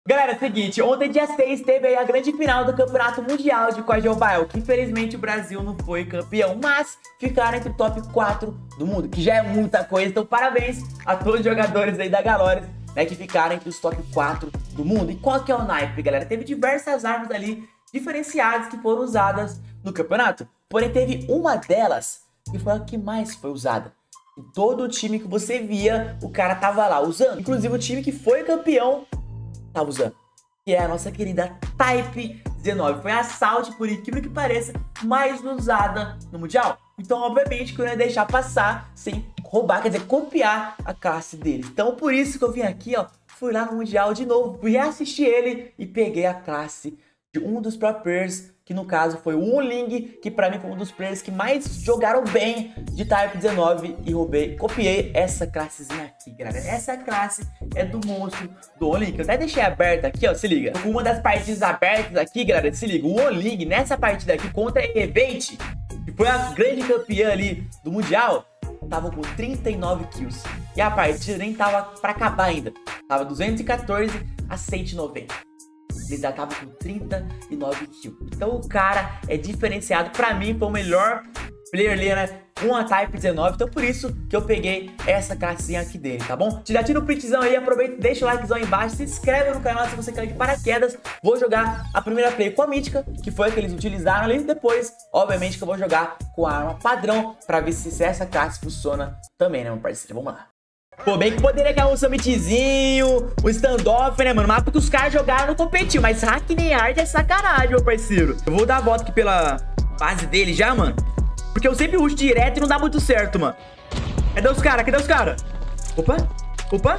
Galera, é o seguinte, ontem dia 6 teve aí a grande final do Campeonato Mundial de COD Mobile, que infelizmente o Brasil não foi campeão, mas ficaram entre o top 4 do mundo, que já é muita coisa, então parabéns a todos os jogadores aí da Galores, né, que ficaram entre os top 4 do mundo. E qual que é o naipe, galera? Teve diversas armas ali diferenciadas que foram usadas no campeonato, porém teve uma delas que foi a que mais foi usada. Em todo o time que você via, o cara tava lá usando, inclusive o time que foi campeão tava usando, que é a nossa querida Type 19. Foi a Assault, por incrível que pareça, mais usada no Mundial. Então, obviamente, que eu não ia deixar passar sem roubar, quer dizer, copiar a classe deles. Então, por isso que eu vim aqui, ó, fui lá no Mundial de novo, fui assistir ele e peguei a classe de um dos pro players, que no caso foi o Unling, que pra mim foi um dos players que mais jogaram bem de Type 19 e copiei essa classezinha aqui, galera. Essa classe é do monstro do Unling, eu até deixei aberta aqui, ó, se liga. Uma das partidas abertas aqui, galera, se liga, o Unling nessa partida aqui contra a Event, que foi a grande campeã ali do Mundial, tava com 39 kills. E a partida nem tava pra acabar ainda, tava 214 a 190. Ele já tava com 39 kills. Então o cara é diferenciado. Pra mim foi o melhor player ali, né? Com a Type 19. Então por isso que eu peguei essa classinha aqui dele, tá bom? Já tira o printzão aí, aproveita, deixa o likezão aí embaixo. Se inscreve no canal se você caiu de paraquedas. Vou jogar a primeira play com a mítica, que foi a que eles utilizaram ali. Depois, obviamente, que eu vou jogar com a arma padrão, pra ver se essa classe funciona também, né, meu parceiro? Vamos lá. Pô, bem que poderia cair um summitzinho, um standoff, né, mano? Mas porque os caras jogaram no competitivo. Mas hack nem hard é sacanagem, meu parceiro. Eu vou dar a volta aqui pela base dele já, mano. Porque eu sempre uso direto e não dá muito certo, mano. Cadê os caras? Cadê os caras? Opa, opa.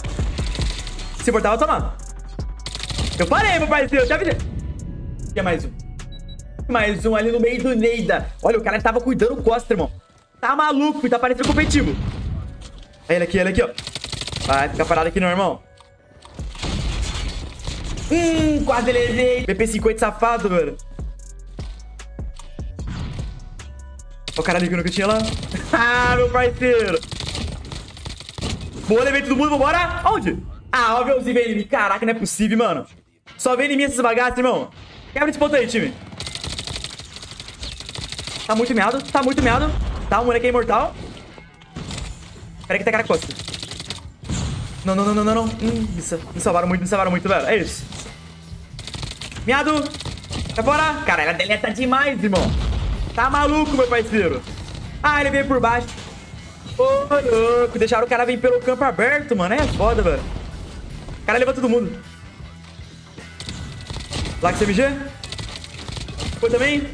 Se voltar, vai tomar. Eu parei, meu parceiro. Já vi. Tinha mais um. Mais um ali no meio do Neida. Olha, o cara tava cuidando do Costa, irmão. Tá maluco, tá parecendo competitivo. Ele aqui, ó. Vai ficar parado aqui, não, irmão. Quase levei. BP50 safado, velho. Olha o cara ali que eu nunca tinha lá. Ah, meu parceiro. Boa, levei todo mundo, vambora. Onde? Ah, ó, veuzinho vem em mim. Caraca, não é possível, mano. Só vem em mim esses bagaços, irmão. Quebra esse ponto aí, time. Tá muito meado, tá muito meado. Tá, o moleque é imortal. Pera que tá cara costa. Não. Me salvaram muito, velho. É isso. Miado. Vai fora. Cara, ela deleta demais, irmão. Tá maluco, meu parceiro. Ah, ele veio por baixo. Ô, louco. Deixaram o cara vir pelo campo aberto, mano. É foda, velho. O cara levou todo mundo. Lá com CMG. Foi também.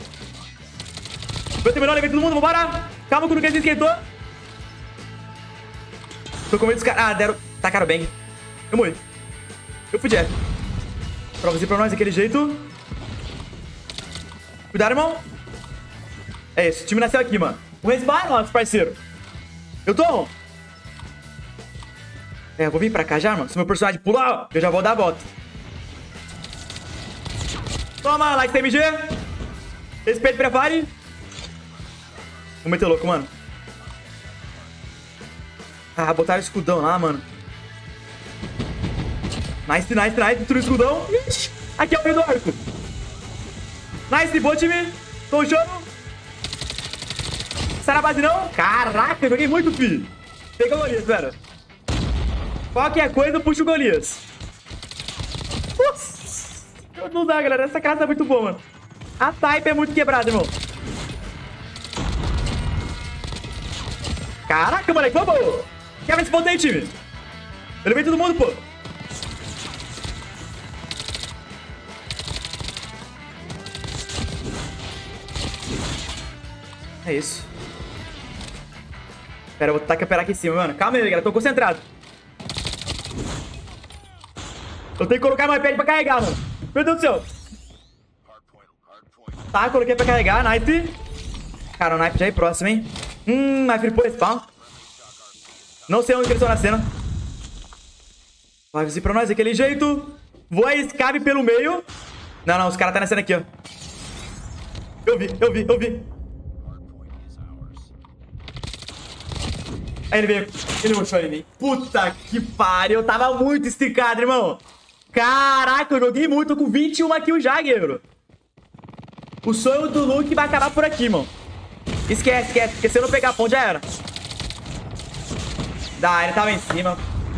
Foi terminou, levei todo mundo. Vambora. Calma que o Nuquez esquentou. Tô com medo dos caras. Ah, deram. Tacaram bang. Eu morri. Eu fui direto. Provazinho pra nós daquele jeito. Cuidado, irmão. É isso. O time nasceu aqui, mano. O respawn é nosso, parceiro. Eu tô on. É, eu vou vir pra cá já, mano. Se meu personagem pular, eu já vou dar a volta. Toma, like TMG. Respeito pra Fire. Vou meter louco, mano. Ah, botaram o escudão lá, mano. Nice. Destruiu o escudão. Ixi, aqui é o meio do arco. Nice, boa, time. Tô jogando. Sai na base, não. Caraca, eu joguei muito, filho. Pega o Golias, velho. Qualquer coisa, puxa o Golias. Não dá, galera. Essa classe é muito boa, mano. A Type é muito quebrada, irmão. Caraca, moleque, vamos. Quebra esse ponto aí, time. Eu levei todo mundo, pô. É isso. Pera, eu vou tacar aqui em cima, mano. Calma aí, galera. Tô concentrado. Eu tenho que colocar mais pad pra carregar, mano. Meu Deus do céu. Tá, coloquei pra carregar. Knife. Cara, o knife já é próximo, hein. Mas flipou esse spawn. Não sei onde eles estão nascendo. Vai vir pra nós daquele jeito. Vou escape pelo meio. Não, os caras tá nascendo aqui, ó. Eu vi. Aí ele veio. Ele mostrou em mim. Puta que pariu. Eu tava muito esticado, irmão. Caraca, eu joguei muito. Tô com 21 kills já, guerreiro. O sonho do Luke vai acabar por aqui, mano. Esquece, esquece. Porque se eu não pegar a ponte, já era. Dá, ele tava em cima.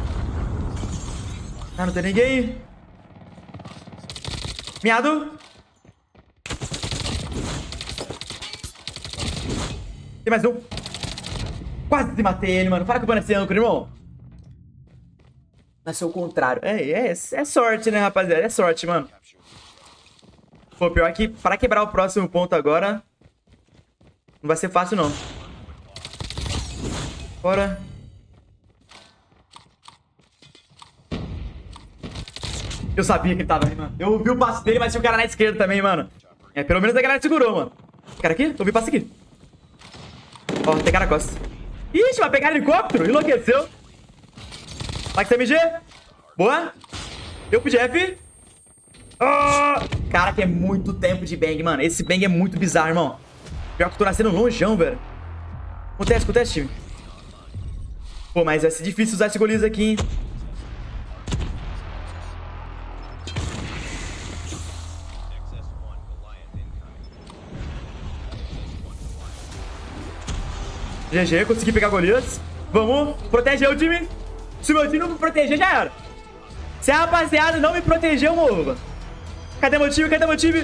Ah, não tem ninguém. Miado. Tem mais um. Quase matei ele, mano. Para com o nesse ângulo, irmão. Nasceu o contrário. É sorte, né, rapaziada? É sorte, mano. Pô, pior que para quebrar o próximo ponto agora não vai ser fácil, não. Bora. Eu sabia que ele tava ali, mano. Eu ouvi o passo dele, mas tinha um cara na esquerda também, mano. É, pelo menos a galera segurou, mano. Cara aqui? Eu ouvi o passo aqui. Ó, tem cara na costa. Ixi, vai pegar helicóptero? Enlouqueceu. Max MG. Boa. Eu pro Jeff. Oh. Cara, que é muito tempo de bang, mano. Esse bang é muito bizarro, irmão. Pior que eu tô nascendo longeão, velho. Acontece, time. Pô, mas vai ser difícil usar esse Goliath aqui, hein. GG, consegui pegar Goliath. Vamos, proteger o time. Se o meu time não me proteger, já era. Se a rapaziada não me proteger, eu morro, mano. Cadê meu time? Cadê meu time?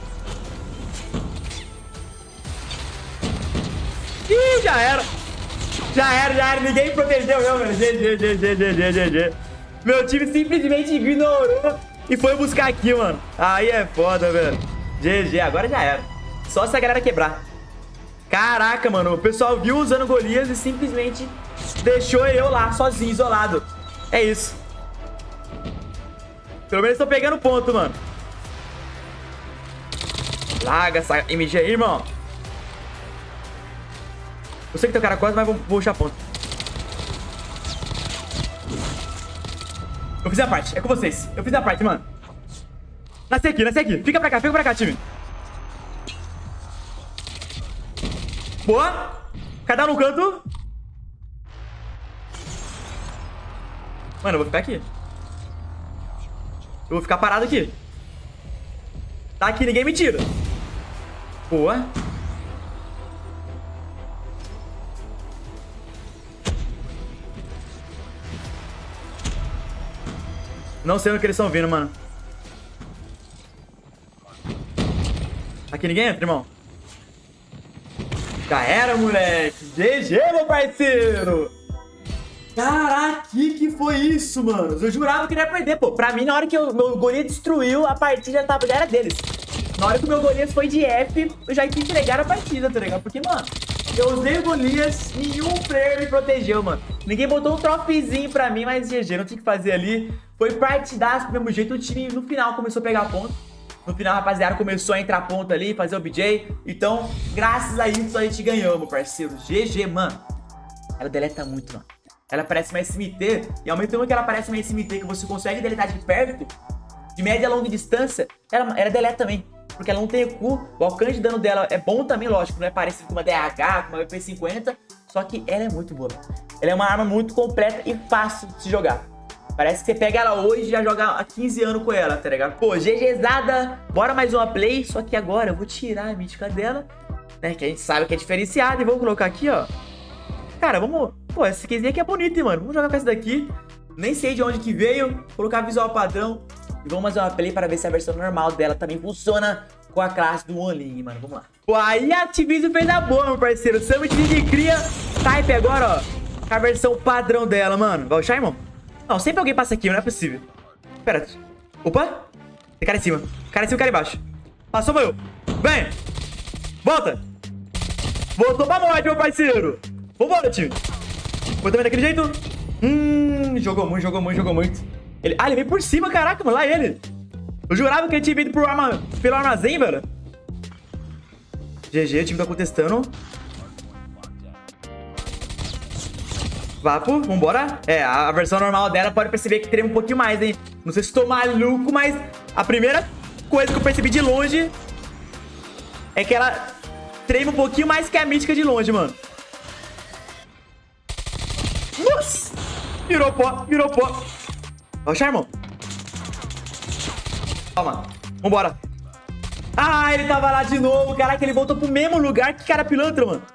Ih, já era. Já era. Ninguém me protegeu, eu, velho. GG. Meu time simplesmente ignorou e foi buscar aqui, mano. Aí é foda, velho. GG, agora já era. Só se a galera quebrar. Caraca, mano, o pessoal viu usando Goliath e simplesmente deixou eu lá, sozinho, isolado. É isso. Pelo menos tô pegando ponto, mano. Larga essa MG aí, irmão. Eu sei que tem um cara quase, mas vou puxar ponto. Eu fiz a parte, é com vocês. Eu fiz a parte, mano. Nasci aqui. Fica pra cá, time. Boa. Cada um no canto. Mano, eu vou ficar aqui. Eu vou ficar parado aqui. Tá aqui, ninguém me tira. Boa. Não sei onde que eles estão vindo, mano. Aqui ninguém entra, irmão. Já era, moleque. GG, meu parceiro. Caraca, que foi isso, mano? Eu jurava que ele ia perder, pô. Pra mim, na hora que o meu Goliath destruiu, a partida já era deles. Na hora que o meu Goliath foi de F, eu já quis entregar a partida, tá ligado? Porque, mano, eu usei o Goliath, nenhum player me protegeu, mano. Ninguém botou um troféuzinho pra mim, mas GG, não tinha o que fazer ali. Foi partidaço do mesmo jeito. O time, no final, começou a pegar ponto. No final, a rapaziada começou a entrar ponto ali, fazer o BJ. Então, graças a isso, a gente ganhou, meu parceiro. GG, mano. Ela deleta muito, mano. Ela parece uma SMT. E ao mesmo tempo que ela parece uma SMT, que você consegue deletar de perto, de média a longa distância, ela deleta também. Porque ela não tem EQ. O alcance de dano dela é bom também, lógico. Não é parecido com uma DH, com uma VP50. Só que ela é muito boa. Ela é uma arma muito completa e fácil de se jogar. Parece que você pega ela hoje e já joga há 15 anos com ela, tá ligado? Pô, GGzada, bora mais uma play. Só que agora eu vou tirar a mítica dela, né? Que a gente sabe que é diferenciada. E vamos colocar aqui, ó. Cara, vamos... Pô, essa skinzinha aqui é bonita, hein, mano? Vamos jogar com essa daqui. Nem sei de onde que veio. Colocar visual padrão. E vamos fazer uma play para ver se a versão normal dela também funciona com a classe do Only, mano. Vamos lá. Pô, aí a Activision fez a boa, meu parceiro. Summit de cria type agora, ó. Com a versão padrão dela, mano. Vai puxar, irmão? Não, sempre alguém passa aqui, não é possível. Pera. Opa. Tem cara em cima. Cara em cima e cara embaixo. Passou, meu. Vem. Volta. Voltou pra morte, meu parceiro. Vambora, time. Foi também daquele jeito. Jogou muito. Ele veio por cima, caraca, mano. Lá ele. Eu jurava que ele tinha vindo pelo armazém, velho. GG, o time tá contestando. Vapo, vambora. É, a versão normal dela pode perceber que treme um pouquinho mais, hein. Não sei se tô maluco, mas a primeira coisa que eu percebi de longe é que ela treme um pouquinho mais que a mítica de longe, mano. Nossa! Virou pó. Vai, irmão. Toma. Vambora. Ah, ele tava lá de novo. Caraca, ele voltou pro mesmo lugar. Que cara pilantra, mano.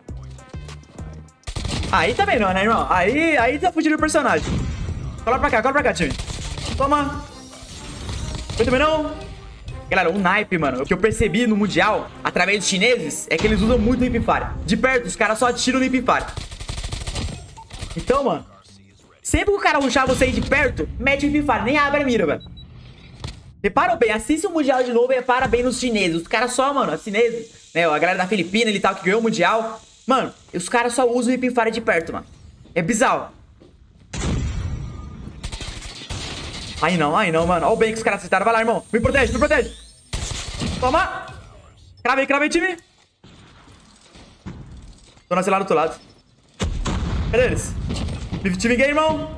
Aí também não, né, irmão? Aí tá fugindo o personagem. Cola pra cá, time. Toma. Eu também não. Galera, o naipe, mano, o que eu percebi no Mundial, através dos chineses, é que eles usam muito o Hip Fire. De perto, os caras só atiram no Hip Fire. Então, mano, sempre que o cara rushar você aí de perto, mete o Hip Fire, nem abre a mira, velho. Reparam bem, assiste o Mundial de novo e repara bem nos chineses. Os caras só, mano, os chineses, né, a galera da Filipina e tal, que ganhou o Mundial. Mano, os caras só usam o Hip Fire de perto, mano. É bizarro. Aí não, mano. Olha o bem que os caras acertaram. Vai lá, irmão. Me protege, me protege. Toma. Crava aí, time. Tô nascendo lá do outro lado. Cadê eles? Time game, irmão.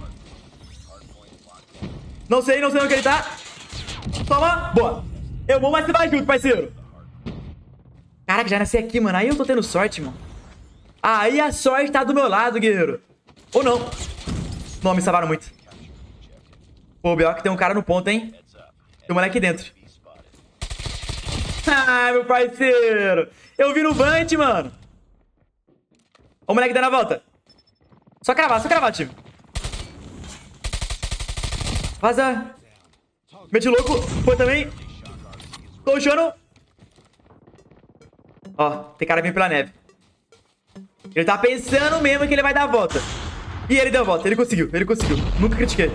Não sei onde ele tá. Toma. Boa. Eu vou, mas você vai junto, parceiro. Caraca, já nasci aqui, mano. Aí eu tô tendo sorte, mano. Aí a sorte tá do meu lado, guerreiro. Ou não. Não, me salvaram muito. Pô, pior que tem um cara no ponto, hein? Tem um moleque dentro. Ah, meu parceiro. Eu vi no Vant, mano. Ó o moleque dando a volta. Só cravar, time. Vaza. Mete louco. Foi também. Tô rushando. Ó, tem cara vindo pela neve. Ele tá pensando mesmo que ele vai dar a volta. E ele deu a volta, ele conseguiu. Nunca critiquei.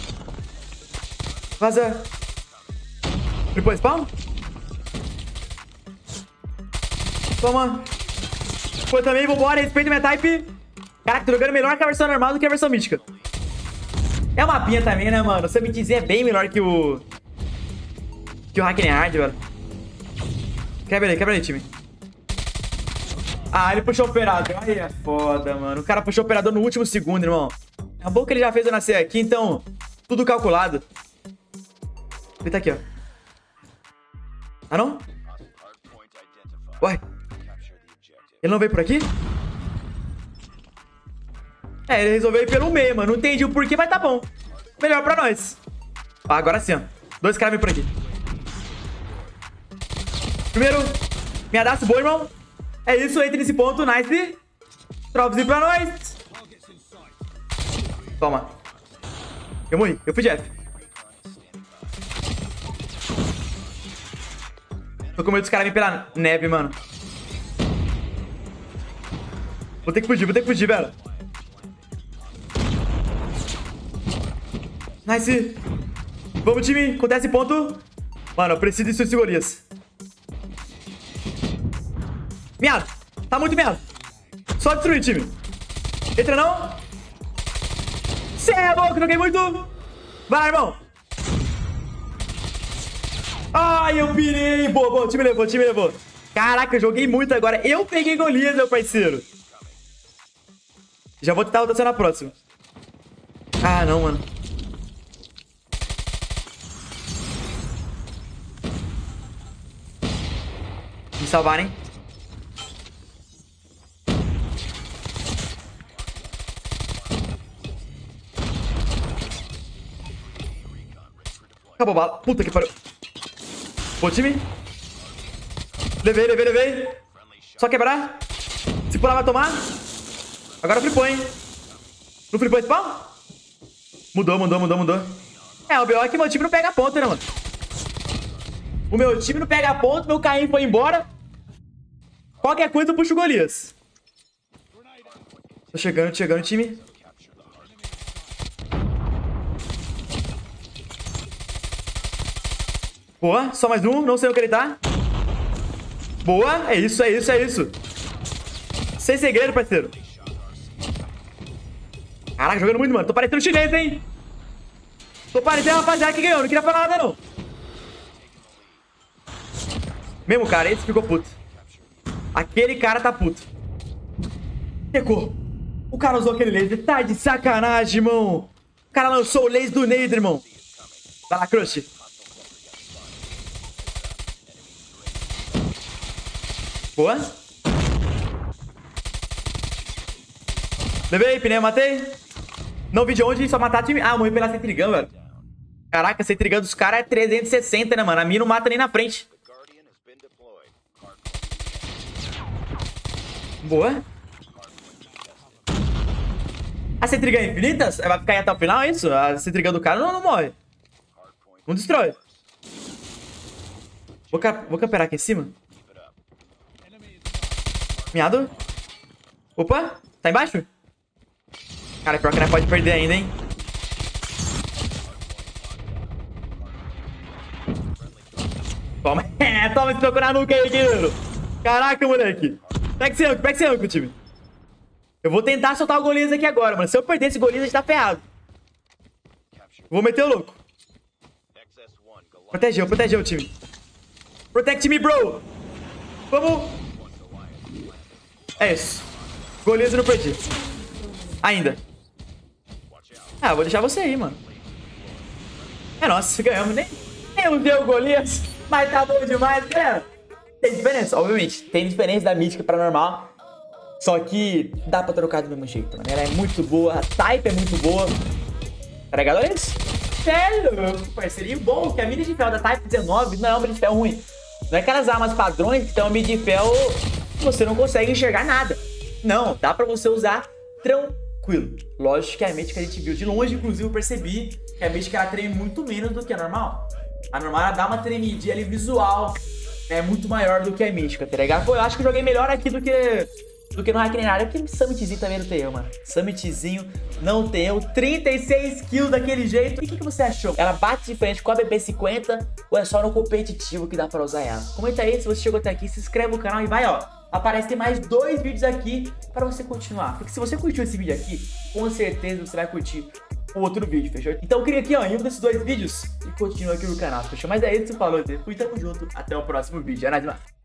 Vaza. Depois spawn. Toma. Foi também, vambora, respeita minha type. Caraca, tô jogando melhor que a versão normal do que a versão mítica. É uma mapinha também, né, mano? O Summit é bem melhor que o... que o Hackney Hard, velho. Quebra aí, time. Ah, ele puxou o operador. Aí é foda, mano. O cara puxou o operador no último segundo, irmão. É bom que ele já fez eu nascer aqui, então... tudo calculado. Ele tá aqui, ó. Ah, não? Ué. Ele não veio por aqui? É, ele resolveu ir pelo meio, mano. Não entendi o porquê, mas tá bom. Melhor pra nós. Ah, agora sim, ó. 2 caras vêm por aqui. Primeiro. Minha daço boa, irmão. É isso, entra nesse ponto. Nice. Dropzinho pra nós. Toma. Eu morri. Eu fui Jeff. Tô com medo dos caras virem pela neve, mano. Vou ter que fugir, velho. Nice. Vamos, time. Acontece ponto. Mano, eu preciso de suas Golias. Miado. Tá muito miado. Só destruir, time. Entra não. Cê é louco, joguei muito. Vai lá, irmão. Ai, eu pirei. Boa, o time levou. Caraca, eu joguei muito agora. Eu peguei Golias, meu parceiro. Já vou tentar rotação na próxima. Ah, não, mano. Me salvar, hein? Acabou a bala. Puta que pariu. Boa, time. Levei. Só quebrar. Se pular, vai tomar. Agora flipou, hein? No flipou spawn? Mudou. É, o BO é que meu time não pega ponto, né, mano? O meu time não pega ponto, meu Caim foi embora. Qualquer coisa eu puxo o Golias. Tô chegando, time. Boa, só mais um, não sei onde ele tá. Boa, é isso. Sem segredo, parceiro. Caraca, jogando muito, mano. Tô parecendo chinês, hein? Tô parecendo a rapaziada que ganhou, não queria falar nada, não. Mesmo cara, esse ficou puto. Aquele cara tá puto. Pegou. O cara usou aquele laser. Tá de sacanagem, irmão. O cara lançou o laser do Nader, irmão. Vai lá, Crush. Boa. Levei, pneu, matei. Não vi de onde, só matar time. Ah, morri pela Centrigão, velho. Caraca, essa intriga dos caras é 360, né, mano? A minha não mata nem na frente. Boa. A intriga é infinita? Vai ficar aí até o final, é isso? A intriga do cara não morre. Não destrói. Vou camperar aqui em cima. Miado. Opa, tá embaixo? Cara, pior que não pode perder ainda, hein? Toma. Toma esse toco na nuca aí, guerreiro. Caraca, moleque. Pega esse ângulo, time. Eu vou tentar soltar o Golias aqui agora, mano. Se eu perder esse Golias, a gente tá ferrado. Vou meter o louco. Protegeu, time. Protect me, bro. Vamos. É isso. Golias eu não perdi. Ainda. Ah, vou deixar você aí, mano. É, nossa, ganhamos. Nem eu dei o Golias, mas tá bom demais, galera. Tem diferença, obviamente. Tem diferença da mítica pra normal. Só que dá pra trocar do mesmo jeito, mano. Ela é muito boa, a type é muito boa. Tá ligado? Olha isso. Sério, parceiro. Bom, que a mid de fel da type 19 não é uma mid de fel ruim. Não é aquelas armas padrões que tem uma mid de fel que você não consegue enxergar nada. Não, dá pra você usar tranquilo. Lógico que a mítica a gente viu de longe, inclusive eu percebi que a mítica ela treme muito menos do que a normal. A normal ela dá uma tremidinha ali visual, é muito maior do que a mítica, tá ligado? Pô, eu acho que eu joguei melhor aqui do que no Hack Nada, porque Summitzinho também não tem eu, mano. Summitzinho não tem eu. 36 kills daquele jeito. E o que você achou? Ela bate de frente com a BP50 ou é só no competitivo que dá pra usar ela? Comenta aí, se você chegou até aqui, se inscreve no canal e vai, ó. Aparece mais 2 vídeos aqui pra você continuar. Porque se você curtiu esse vídeo aqui, com certeza você vai curtir o outro vídeo, fechou? Então clica aqui, ó, em um desses 2 vídeos e continua aqui no canal, fechou? Mas é isso, falou, fui, tamo junto, até o próximo vídeo. É nóis, mano.